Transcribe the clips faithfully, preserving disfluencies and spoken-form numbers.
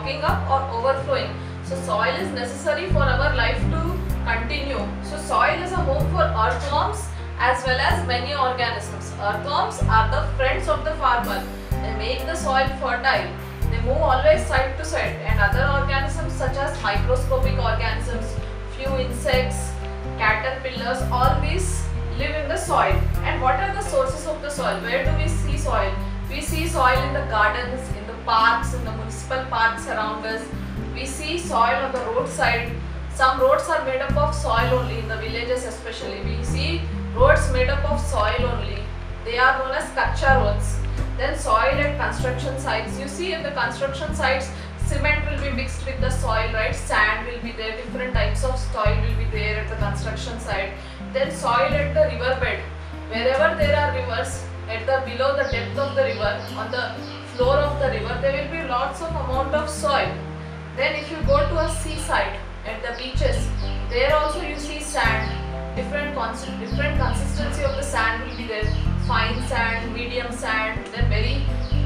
clogging up or overflowing. So soil is necessary for our life to continue. So soil is a home for earthworms as well as many organisms. Earthworms are the friends of the farmer. They make the soil fertile. They move always side to side, and other organisms such as microscopic organisms, few insects, caterpillars, all these live in the soil. And what are the sources of the soil? Where do we see soil? We see soil in the gardens, in the parks, in the municipal parks around us. We see soil on the roadside. Some roads are made up of soil only, in the villages especially. We see roads made up of soil only. They are known as kacha roads. Then soil at construction sites. You see in the construction sites, cement will be mixed with the soil, right? Sand will be there, different types of soil will be there at the construction site. Then soil at the riverbed. Wherever there are rivers, at the below the depth of the river, on the floor of the river, there will be lots of amount of soil. Then if you go to a seaside, at the beaches, there also you see sand. Different, different consistency of the sand will be there. Fine sand, medium sand, then very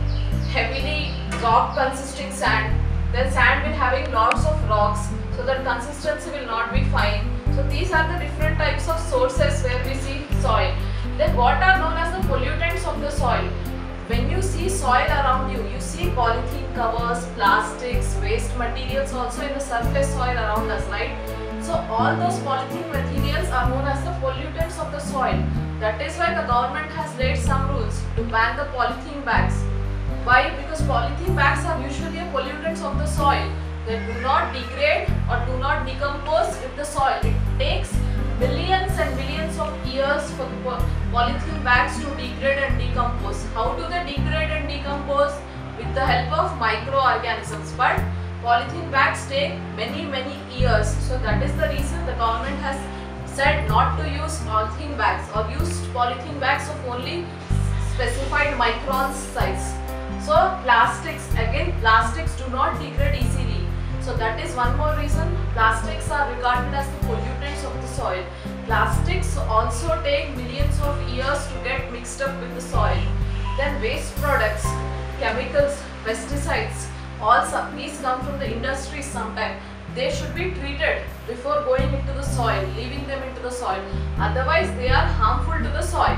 heavily rock consisting sand. Then sand will having lots of rocks, so that consistency will not be fine. So these are the different types of sources where we see soil. Then what are known as the pollutants of the soil? When you see soil around you, you see polythene covers, plastics, waste materials also in the surface soil around us, right? So all those polythene materials are known as the pollutants of the soil. That is why the government has laid some rules to ban the polythene bags. Why? Because polythene bags are usually pollutants of the soil. They do not degrade or do not decompose with the soil. It takes millions and millions of years for the polythene bags to degrade and decompose. How do they degrade and decompose? With the help of microorganisms. But polythene bags take many many years. So that is the reason the government has said not to use polythene bags, or used polythene bags of only specified micron size. So plastics, again plastics do not degrade easily. So that is one more reason plastics are regarded as the pollutants of the soil. Plastics also take millions of years to get mixed up with the soil. Then waste products, chemicals, pesticides, all some, these come from the industry sometime. They should be treated before going into the soil, leaving them into the soil. Otherwise they are harmful to the soil.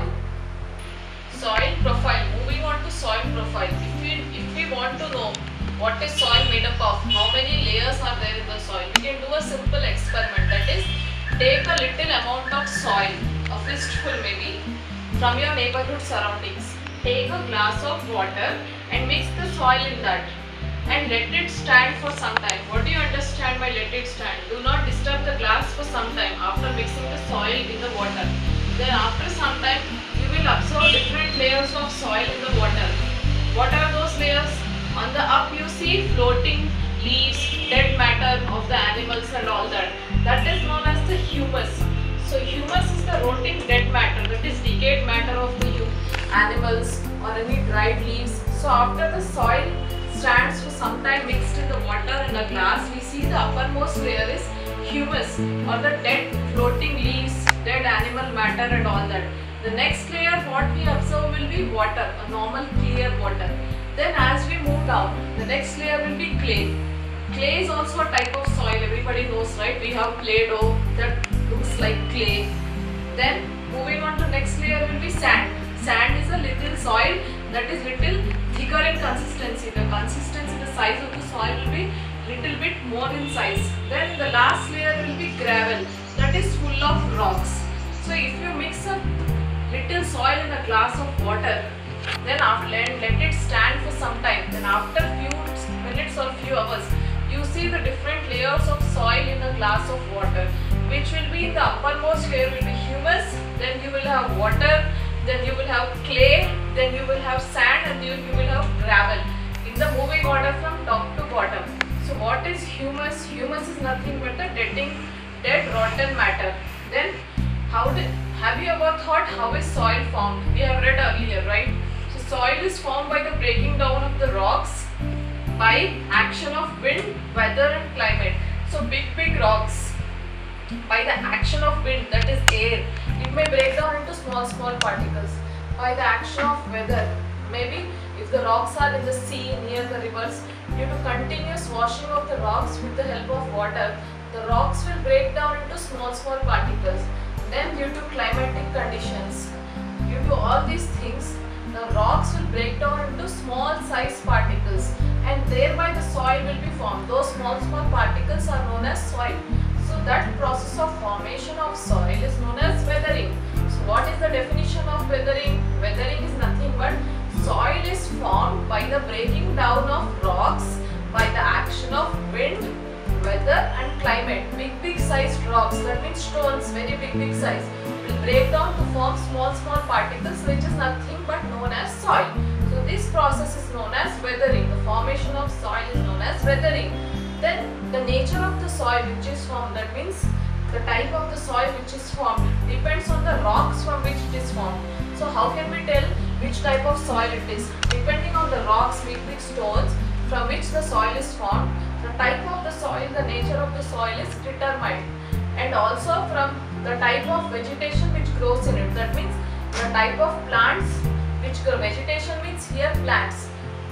Soil profile. Moving on to soil profile. If we, if we want to know what is soil made up of, how many layers are there in the soil, we can do a simple experiment. That is, take a little amount of soil, a fistful maybe, from your neighborhood surroundings. Take a glass of water and mix the soil in that and let it stand for some time. What do you understand by let it stand? Do not disturb the glass for some time after mixing the soil in the water. Then after some time, you will observe different layers of soil in the water. What are those layers? On the up you see floating leaves, dead matter of the animals and all that. That is known as the humus. So humus is the rotting dead matter, that is decayed matter of the animals or any dried leaves. So after the soil stands for some time mixed in the water in a glass, we see the uppermost layer is humus, or the dead floating leaves, dead animal matter and all that. The next layer what we observe will be water, a normal clear water. Then as we move down, the next layer will be clay. Clay is also a type of soil, everybody knows, right? We have clay dough that looks like clay. Then moving on to next layer will be sand. Sand is a little soil that is little thicker in consistency. The consistency, the size of the soil will be little bit more in size. Then the last layer will be gravel, that is full of rocks. So if you mix a little soil in a glass of water, then after, let, let it stand for some time. Then after few minutes or few hours, you see the different layers of soil in a glass of water, which will be in the uppermost layer will be humus, then you will have water, then you will have clay, then you will have sand, and you, you will have gravel in the moving order from top to bottom. So what is humus? Humus is nothing but the deading, dead rotten matter. Then how did, have you ever thought how is soil formed? We have read earlier, right? So soil is formed by the breaking down of the rocks by action of wind, weather and climate. So big big rocks, by the action of wind, that is air, it may break down into small small particles. By the action of weather, maybe If the rocks are in the sea near the rivers, due to continuous washing of the rocks with the help of water, the rocks will break down into small small particles. Then due to climatic conditions, due to all these things, the rocks will break down into small size particles, and thereby the soil will be formed. Those small small particles are known as soil. So that process of formation of soil is known as weathering. So what is the definition of weathering? Weathering is nothing but soil is formed by the breaking down of rocks by the action of wind, weather and climate. Big big sized rocks, that means stones, very big big size, will break down to form small small particles, which is nothing but known as soil. So this process is known as weathering. The formation of soil is known as weathering. Then the nature of the soil which is formed, that means the type of the soil which is formed, depends on the rocks from which it is formed. So how can we tell which type of soil it is? Depending on the rocks, big big stones from which the soil is formed, the type of the soil, the nature of the soil is determined, and also from the type of vegetation which grows in it. That means the type of plants which grow. Vegetation means here plants.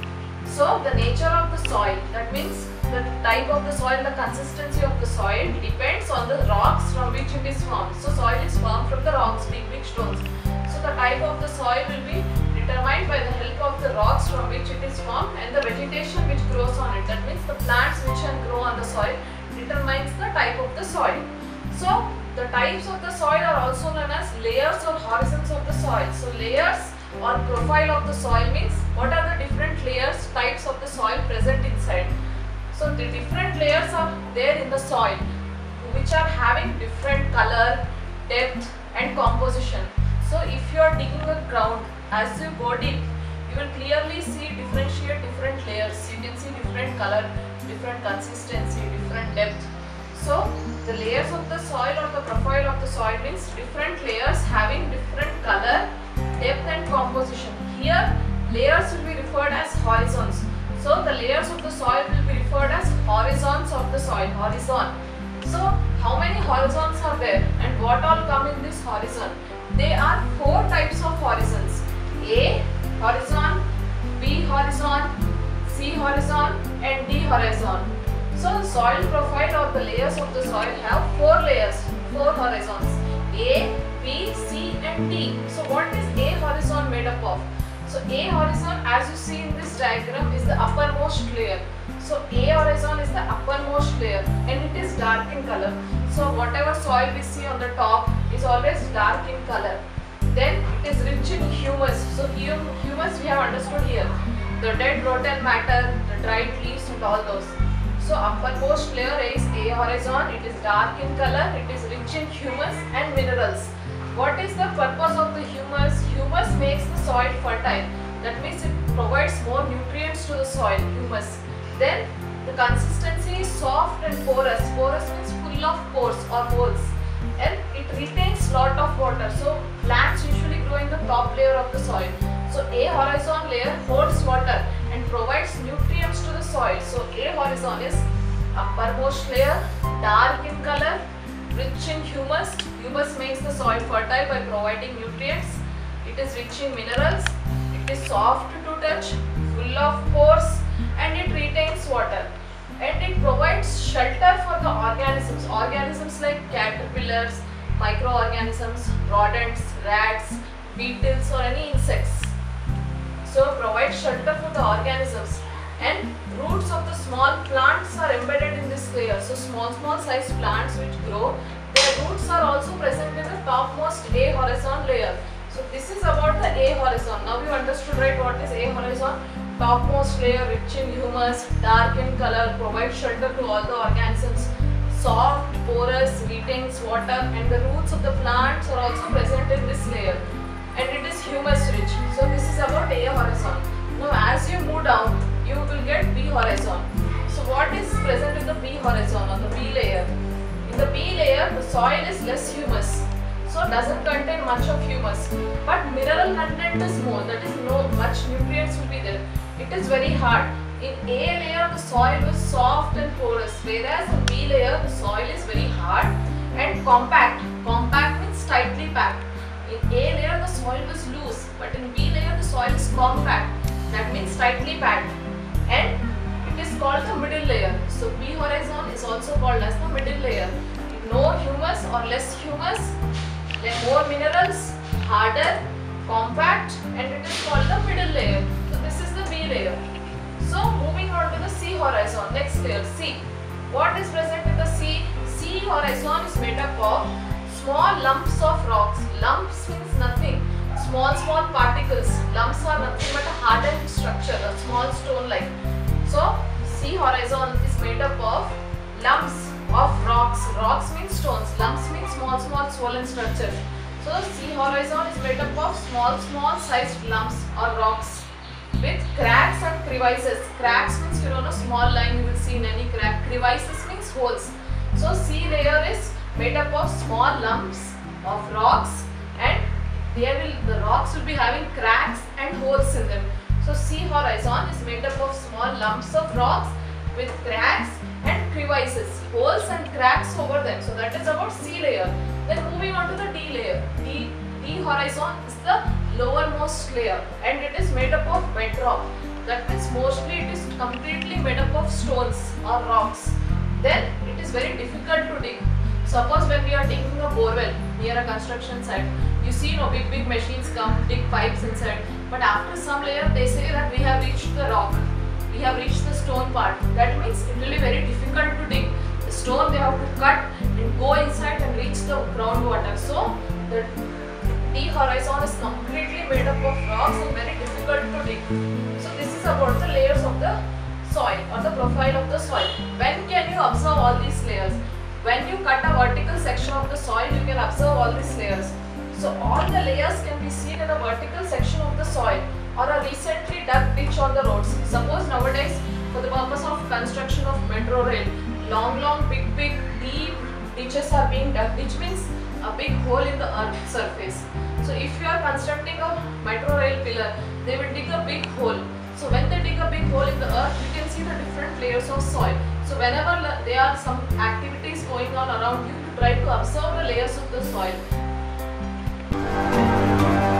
So the nature of the soil, that means the type of the soil, the consistency of the soil depends on the rocks from which it is formed. So soil is formed from the rocks, big big stones. So the type of the soil will be determined by the help of the rocks from which it is formed, and the vegetation which grows on it. That means the plants which can grow on the soil determines the type of the soil. So the types of the soil are also known as layers or horizons of the soil. So layers or profile of the soil means what are the different layers, types of the soil present inside. So the different layers are there in the soil, which are having different color, depth and composition. So if you are digging a ground, as you go deep, you will clearly see differentiate different layers. You can see different color, different consistency, different depth. So the layers of the soil or the profile of the soil means different layers having different color, depth and composition. Here layers will be referred as horizons. So the layers of the soil will be referred as horizons of the soil. Horizon. So how many horizons are there and what all come in this horizon? There are four types of horizons: A horizon, B horizon, C horizon and D horizon. So the soil profile or the layers of the soil have four layers, four horizons: A, B, C and D. So what is A horizon made up of? So A horizon, as you see in this diagram, is the uppermost layer. So A horizon is the uppermost layer and it is dark in color. So whatever soil we see on the top is always dark in color. Then it is rich in humus. So hum humus we have understood here. The dead rotten matter, the dried leaves and all those. So uppermost layer is A horizon. It is dark in color. It is rich in humus and minerals. What is the purpose of the humus? Humus makes the soil fertile. That means it provides more nutrients to the soil, humus. Then the consistency is soft and porous. Porous means full of pores or holes. And it retains lot of water. So plants usually grow in the top layer of the soil. So A horizon layer holds water and provides nutrients to the soil. So A horizon is uppermost layer, dark in color, rich in humus. Humus makes the soil fertile by providing nutrients. It is rich in minerals. It is soft to touch, full of pores and it retains water. And it provides shelter for the organisms. Organisms like caterpillars, microorganisms, rodents, rats, beetles or any insects. So provides shelter for the organisms. And roots of the small plants are embedded in this layer. So small small size plants which grow, their roots are also present in the topmost A horizon layer. So this is about the A horizon. Now you understood, right, what is A horizon? Topmost layer, rich in humus, dark in color, provides shelter to all the organisms, soft, porous, retains water, and the roots of the plants are also present in this layer. And it is humus rich. So this is about A horizon. Now as you move down, you will get B horizon. So what is present in the B horizon or the B layer? In the B layer, the soil is less humus. So doesn't contain much of humus, but mineral content is more, that is no much nutrients will be there. It is very hard. In A layer the soil was soft and porous, whereas in B layer the soil is very hard and compact. Compact means tightly packed. In A layer the soil was loose, but in B layer the soil is compact. That packed means tightly packed, and it is called the middle layer. So B horizon is also called as the middle layer. No humus or less humus, then more minerals, harder, compact, and it is called the middle layer. So this is the B layer. So moving on to the C horizon, next layer C. What is present in the C? C horizon is made up of small lumps of rocks. Lumps means nothing. Small small particles. Lumps are nothing but a hardened structure, a small stone like. So C horizon is made up of lumps of rocks. Rocks means stones. Lumps means small small swollen structures. So C horizon is made up of small small sized lumps or rocks with cracks and crevices. Cracks means, you know, a small line you will see in any crack. Crevices means holes. So C layer is made up of small lumps of rocks, and they will the rocks will be having cracks and holes in them. So C horizon is made up of small lumps of rocks with cracks and crevices, holes and cracks over them. So that is about C layer. Then moving on to the D layer. D, D horizon is the lowermost layer, and it is made up of bedrock. That means mostly it is completely made up of stones or rocks. Then it is very difficult to dig. Suppose when we are digging a borewell near a construction site, you see no big big machines come dig pipes inside, but after some layer they say that we have reached the rock, we have reached the stone part. That means it will be very difficult to dig. The stone they have to cut and go inside and reach the groundwater. So the D horizon is completely made up of rocks and very difficult to dig. So this is about the layers of the soil or the profile of the soil. When can you observe all these layers? When you cut a vertical section of the soil, you can observe all these layers. So all the layers can be seen in a vertical section of the soil or a recently dug ditch on the roads. Suppose nowadays, for the purpose of construction of metro rail, long long big big deep ditches are being dug. Ditch means a big hole in the earth surface. So if you are constructing a metro rail pillar, they will dig a big hole. So when they dig a big hole in the earth, you can see the different layers of soil. So whenever there are some activities going on around you, to try to observe the layers of the soil.